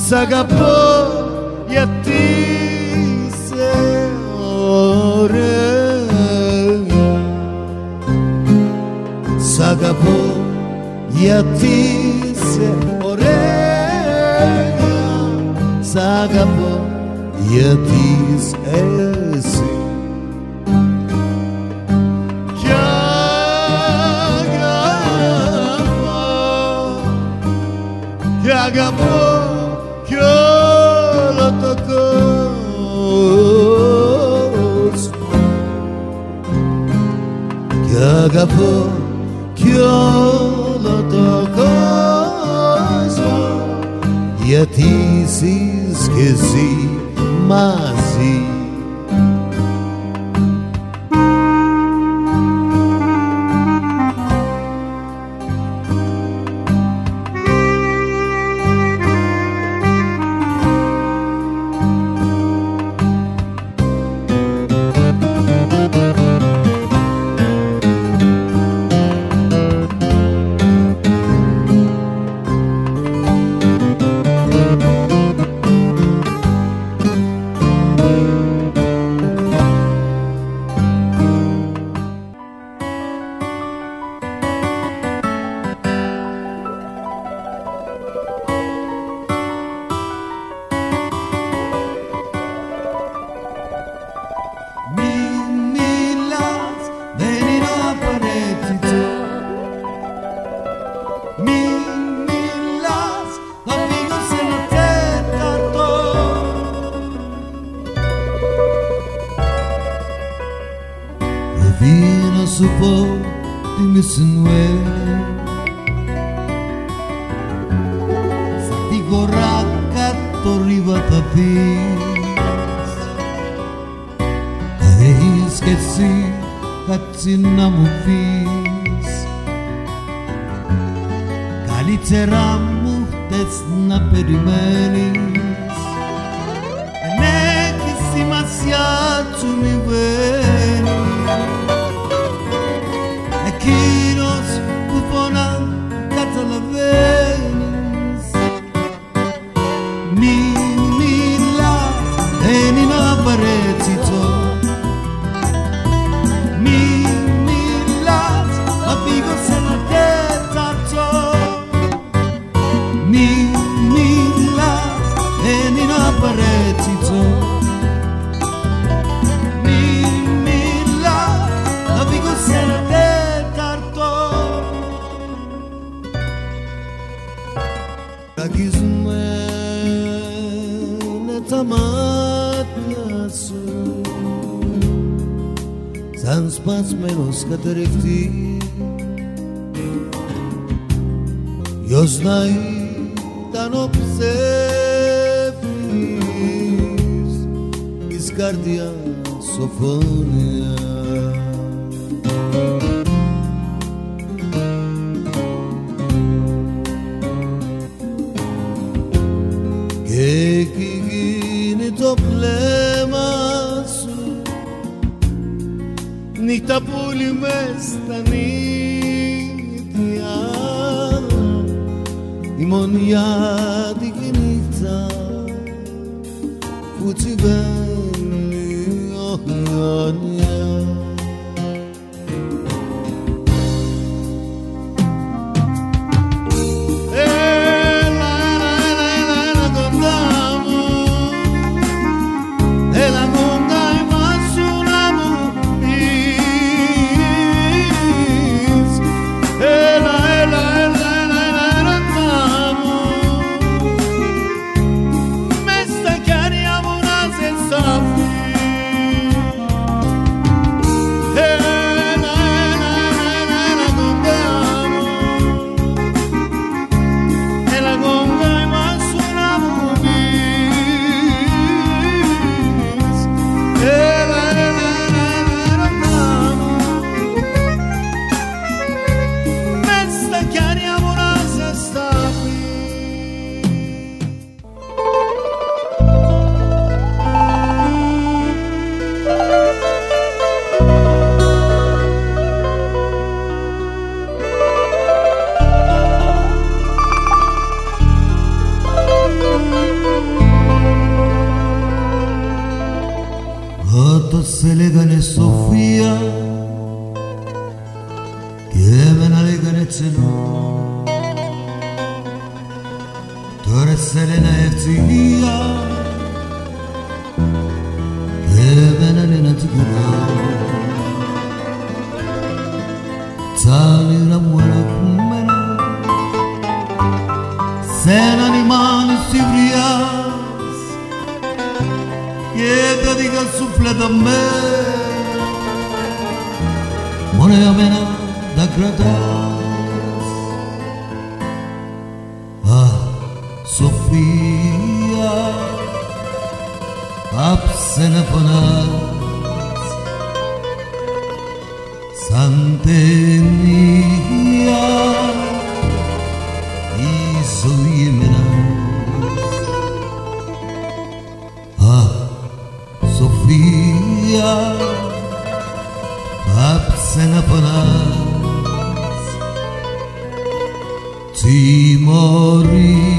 Σ' αγαπώ γιατί είσαι ωραία. Σ' αγαπώ γιατί είσαι ωραία. Σ' αγαπώ γιατί είσαι εσύ. Κι αγαπώ κι όλο το κόσμο. Κι αγαπώ κι όλο το κόσμο. Γιατί ζεις κι εσύ μαζί. Καλύτερα μου χτες να περιμένεις. Δεν έχει σημασία του μη βαίνεις. Εκείνος που πονά καταλαβαίνεις. Μη μιλάς, δεν είναι απαραίτητο. Μη μιλάς, θα φύγω σε ένα τέταρτο. Μη μιλάς, δεν είναι απαραίτητο. Μη μιλάς, θα φύγω σε ένα τέταρτο. Ραγισμένα τα μάτια σου σαν σπασμένος κατερρευτής. Ποιος να ήταν ο ψεύτης της καρδιάς σοφόνια. Και εκεί γίνει το βλέμμα σου νύχτα πουλί μες στα νύχια. Η μονιάτικη νύχτα που τσιβαίνει αιώνια. Έλα, έλα, έλα, έλα, έλα κοντά μου. Έλα κοντά σου να μου πεις. Έλα, έλα, έλα, έλα, έλα, έλα μου. Μες στα χέρια μου να σε σώθεις. legane Sofia che me la legane Ceno Tore Selena Eftilia che me la legane Tigana Tali Ramuela Kumena Sena ni mani Sivrias che dedica il souffle da me Monea mena da gradas Ah, Sofia Apsene fonas Santenia Isoimenas Ah, Sofia Apsene fonas Timori